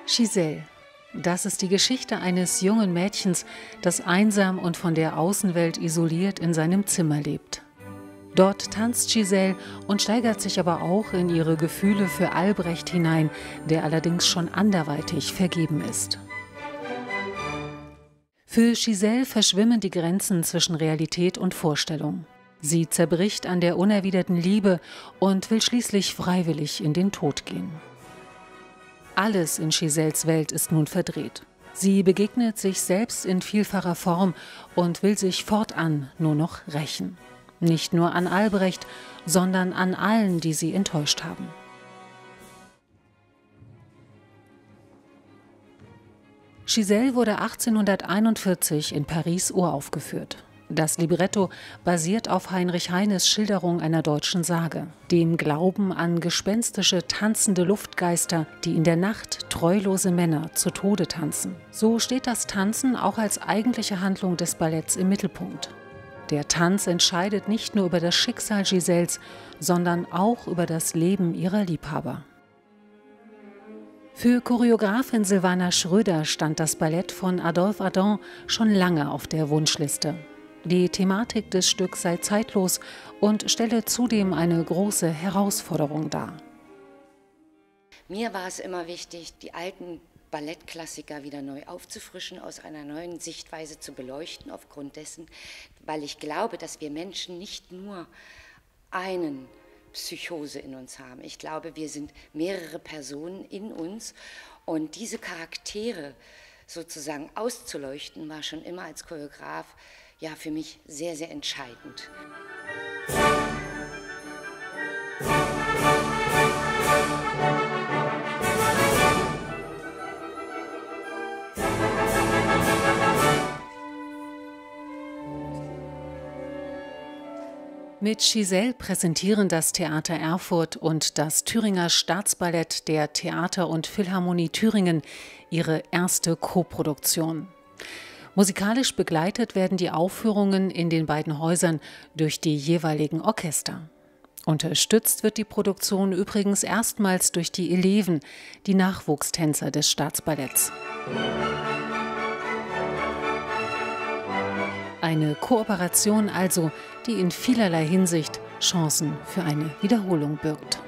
Giselle. Das ist die Geschichte eines jungen Mädchens, das einsam und von der Außenwelt isoliert in seinem Zimmer lebt. Dort tanzt Giselle und steigert sich aber auch in ihre Gefühle für Albrecht hinein, der allerdings schon anderweitig vergeben ist. Für Giselle verschwimmen die Grenzen zwischen Realität und Vorstellung. Sie zerbricht an der unerwiderten Liebe und will schließlich freiwillig in den Tod gehen. Alles in Giselles Welt ist nun verdreht. Sie begegnet sich selbst in vielfacher Form und will sich fortan nur noch rächen. Nicht nur an Albrecht, sondern an allen, die sie enttäuscht haben. Giselle wurde 1841 in Paris uraufgeführt. Das Libretto basiert auf Heinrich Heines Schilderung einer deutschen Sage, dem Glauben an gespenstische, tanzende Luftgeister, die in der Nacht treulose Männer zu Tode tanzen. So steht das Tanzen auch als eigentliche Handlung des Balletts im Mittelpunkt. Der Tanz entscheidet nicht nur über das Schicksal Giselles, sondern auch über das Leben ihrer Liebhaber. Für Choreografin Silvana Schröder stand das Ballett von Adolphe Adam schon lange auf der Wunschliste. Die Thematik des Stücks sei zeitlos und stelle zudem eine große Herausforderung dar. Mir war es immer wichtig, die alten Ballettklassiker wieder neu aufzufrischen, aus einer neuen Sichtweise zu beleuchten, aufgrund dessen, weil ich glaube, dass wir Menschen nicht nur einen Psychose in uns haben. Ich glaube, wir sind mehrere Personen in uns und diese Charaktere sozusagen auszuleuchten, war schon immer als Choreograf ja für mich sehr, sehr entscheidend. Mit Giselle präsentieren das Theater Erfurt und das Thüringer Staatsballett der Theater- und Philharmonie Thüringen ihre erste Koproduktion. Musikalisch begleitet werden die Aufführungen in den beiden Häusern durch die jeweiligen Orchester. Unterstützt wird die Produktion übrigens erstmals durch die Eleven, die Nachwuchstänzer des Staatsballetts. Eine Kooperation also, die in vielerlei Hinsicht Chancen für eine Wiederholung birgt.